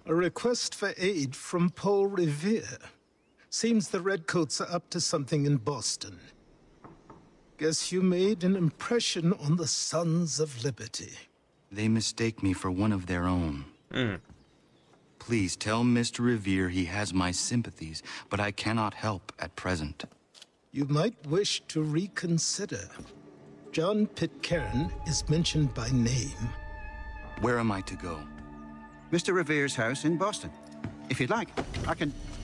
A request for aid from Paul Revere. Seems the Redcoats are up to something in Boston. Guess you made an impression on the Sons of Liberty. They mistake me for one of their own. Please tell Mr. Revere he has my sympathies, but I cannot help at present. You might wish to reconsider. John Pitcairn is mentioned by name. Where am I to go? Mr. Revere's house in Boston. If you'd like, I can...